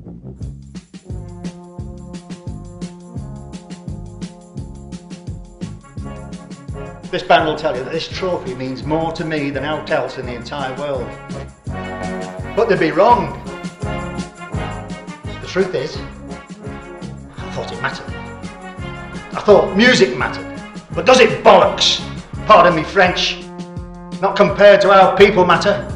This band will tell you that this trophy means more to me than aught else in the entire world. But they'd be wrong. The truth is, I thought it mattered. I thought music mattered. But does it, bollocks? Pardon me French. Not compared to how people matter.